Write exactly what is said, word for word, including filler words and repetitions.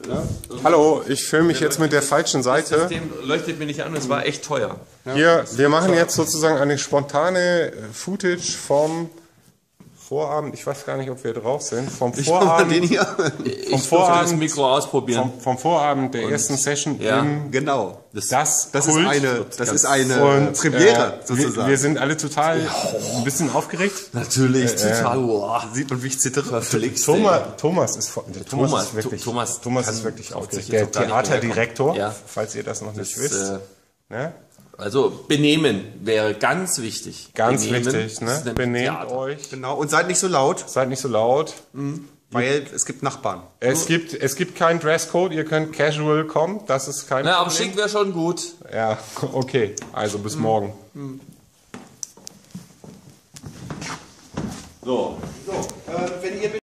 Ja? Hallo, ich filme mich jetzt mit der falschen Seite. Das System leuchtet mir nicht an, es war echt teuer. Hier, wir machen jetzt sozusagen eine spontane Footage vom Vorabend. Ich weiß gar nicht, ob wir drauf sind. Vom Vorabend, Den hier. vom Das Vorabend, Mikro ausprobieren. vom, vom Vorabend der ersten Session ja. im Genau. Das, Das ist Kult. eine, das ist eine Und, Premiere, äh, sozusagen. Wir, wir sind alle total ein bisschen aufgeregt. Natürlich, total. Boah. Sieht man, wie ich zittere. Thomas, Thomas ist vor- Thomas, Thomas, ist wirklich, Thomas Thomas kann- ist wirklich kann aufgeregt. sich Der jetzt auch gar nicht mehr Theaterdirektor, Ja. falls ihr das noch nicht Das, wisst. äh, Ne? Also benehmen wäre ganz wichtig. Ganz benehmen. wichtig, Das ne? ist nämlich Benehmt Theater. euch, Genau. Und seid nicht so laut, seid nicht so laut. weil es gibt Nachbarn. Es gibt, es gibt keinen Dresscode, ihr könnt casual kommen, das ist kein Na, aber Problem. schick wäre schon gut. Ja, okay, also bis morgen. So,